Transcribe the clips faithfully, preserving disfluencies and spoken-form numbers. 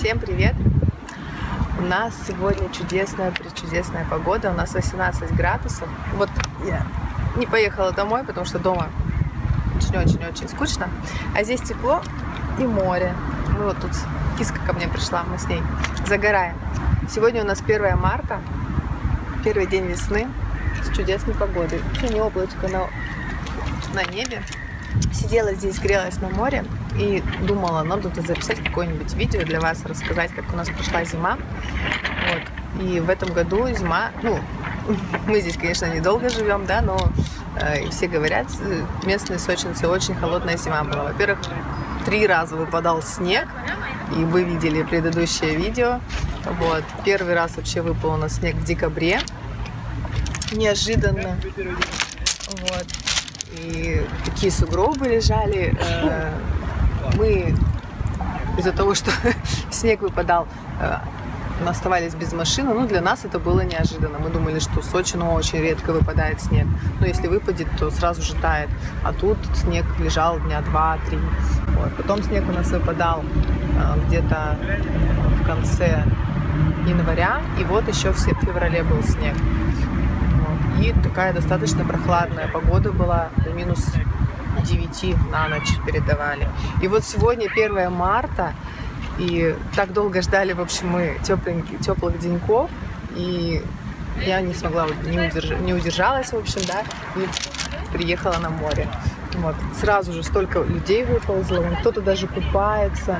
Всем привет! У нас сегодня чудесная, пречудесная погода. У нас восемнадцать градусов. Вот я не поехала домой, потому что дома очень-очень-очень скучно. А здесь тепло и море. Мы вот тут, киска ко мне пришла, мы с ней загораем. Сегодня у нас первое марта, первый день весны с чудесной погодой. Вообще не облачко на, на небе. Сидела здесь, грелась на море и думала, надо тут записать какое-нибудь видео для вас, рассказать, как у нас прошла зима. Вот. И в этом году зима, ну, мы здесь, конечно, недолго живем, да, но э, все говорят, местные сочинцы, очень холодная зима была. Во-первых, три раза выпадал снег, и вы видели предыдущее видео. Вот. Первый раз вообще выпал у нас снег в декабре, неожиданно. Вот. И такие сугробы лежали. Мы из-за того, что снег выпадал, мы оставались без машины. Ну, для нас это было неожиданно. Мы думали, что в Сочи, ну, очень редко выпадает снег. Но если выпадет, то сразу же тает. А тут снег лежал дня два-три. Вот. Потом снег у нас выпадал где-то в конце января. И вот еще в феврале был снег. И такая достаточно прохладная погода была, до минус девяти на ночь передавали. И вот сегодня первое марта, и так долго ждали, в общем, мы тепленьких, теплых деньков, и я не смогла, не, удерж... не удержалась, в общем, да, и приехала на море. Вот. Сразу же столько людей выползло, кто-то даже купается,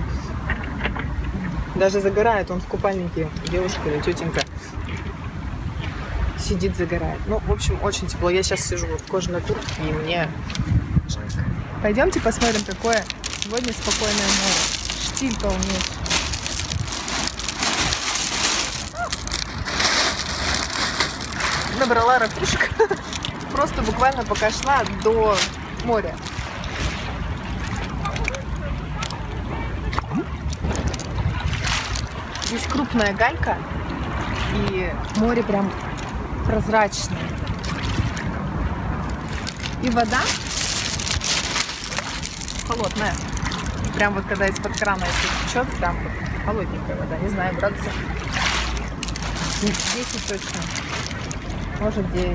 даже загорает, он в купальнике, девушка или тетенька. Сидит, загорает. Ну, в общем, очень тепло. Я сейчас сижу в кожаной куртке, и мне жарко. Пойдемте посмотрим, какое сегодня спокойное море. Штиль полнейший. Набрала ракушек. Просто буквально пока шла до моря. Здесь крупная галька, и море прям прозрачная. И вода холодная. Прям вот когда из-под крана течет, прям вот холодненькая вода. Не знаю, градусов десять точно. Может девять.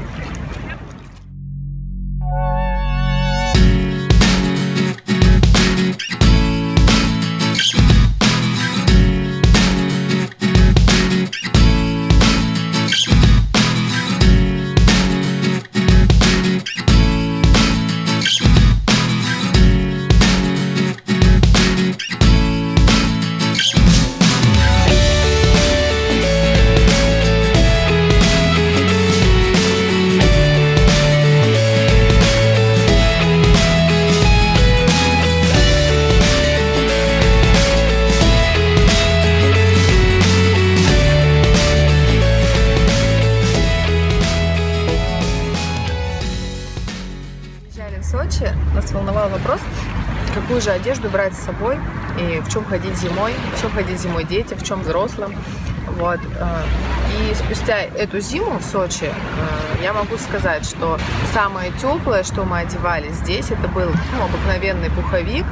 В Сочи нас волновал вопрос, какую же одежду брать с собой и в чем ходить зимой, в чем ходить зимой детям, в чем взрослым. Вот. И спустя эту зиму в Сочи я могу сказать, что самое теплое, что мы одевали здесь, это был, ну, обыкновенный пуховик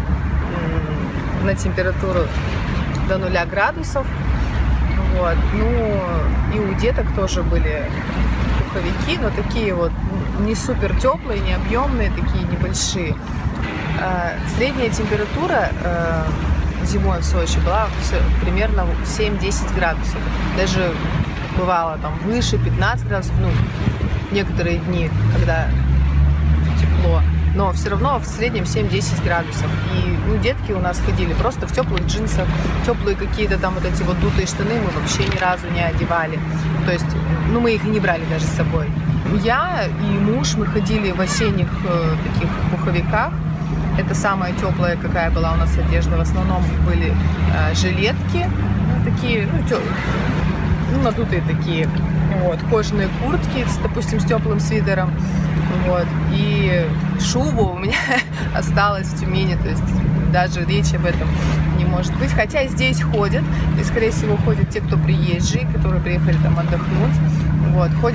на температуру до нуля градусов. Вот. Ну и у деток тоже были пуховики, но такие вот не супер теплые, не объемные, такие небольшие. Средняя температура зимой в Сочи была примерно семь-десять градусов. Даже бывало там выше пятнадцать градусов, ну, некоторые дни, когда тепло. Но все равно в среднем семь-десять градусов. И ну, детки у нас ходили просто в теплых джинсах, теплые какие-то там вот эти вот дутые штаны мы вообще ни разу не одевали. То есть, ну, мы их и не брали даже с собой. Я и муж, мы ходили в осенних э, таких пуховиках. Это самая теплая, какая была у нас одежда. В основном были э, жилетки, ну, такие, ну, тё... ну, надутые такие. Вот, кожаные куртки, с, допустим, с теплым свитером. Вот, и шуба у меня осталась в Тюмени, то есть даже речи об этом не может быть. Хотя здесь ходят, и, скорее всего, ходят те, кто приезжие, которые приехали там отдохнуть. Вот, ходят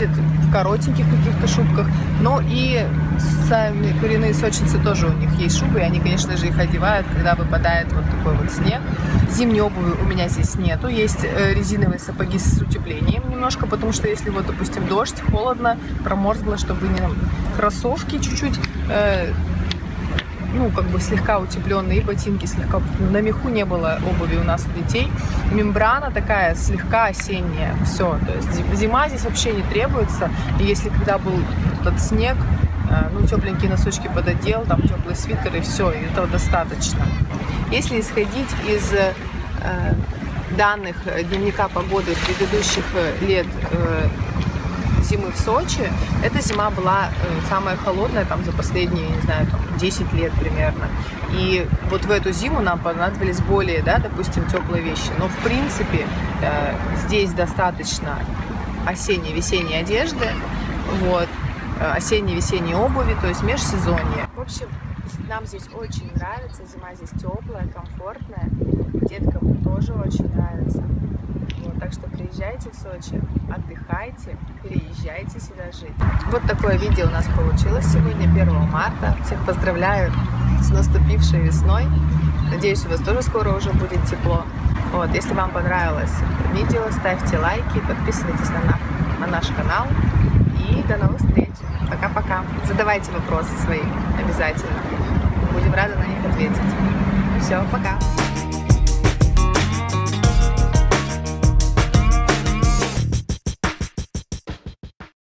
в коротеньких каких-то шубках. Но и сами коренные сочинцы тоже у них есть шубы, и они, конечно же, их одевают, когда выпадает вот такой вот снег. Зимней обуви у меня здесь нету. Есть резиновые сапоги с утеплением немножко, потому что если вот, допустим, дождь, холодно, промерзло, чтобы не кроссовки чуть-чуть, э, ну, как бы слегка утепленные, ботинки слегка. На меху не было обуви у нас у детей. Мембрана такая слегка осенняя. Все. То есть зима здесь вообще не требуется. И если когда был этот снег, ну, тепленькие носочки пододел, там теплый свитер, и все, и этого достаточно. Если исходить из э, данных дневника погоды предыдущих лет э, зимы в Сочи, эта зима была э, самая холодная там за последние, не знаю, там, десять лет примерно. И вот в эту зиму нам понадобились более, да, допустим, теплые вещи. Но в принципе э, здесь достаточно осенне-весенней одежды, вот, осенне-весенней обуви, то есть межсезонье. В общем, нам здесь очень нравится, зима здесь теплая, комфортная, деткам тоже очень нравится. Вот, так что приезжайте в Сочи, отдыхайте, переезжайте сюда жить. Вот такое видео у нас получилось сегодня, первого марта. Всех поздравляю с наступившей весной. Надеюсь, у вас тоже скоро уже будет тепло. Вот, если вам понравилось видео, ставьте лайки, подписывайтесь на, на, на наш канал. И до новых встреч. Пока-пока. Задавайте вопросы свои обязательно. Будем рады на них ответить. Все, пока.